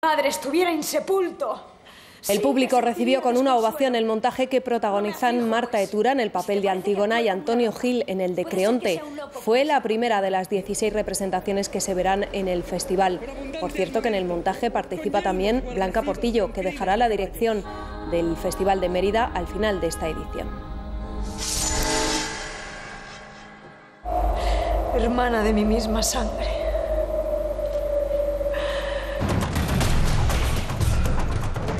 madre estuviera insepulto. El público recibió con una ovación el montaje que protagonizan Marta Etura en el papel de Antígona y Antonio Gil en el de Creonte. Fue la primera de las 16 representaciones que se verán en el festival. Por cierto que en el montaje participa también Blanca Portillo, que dejará la dirección del Festival de Mérida al final de esta edición. Hermana de mi misma sangre.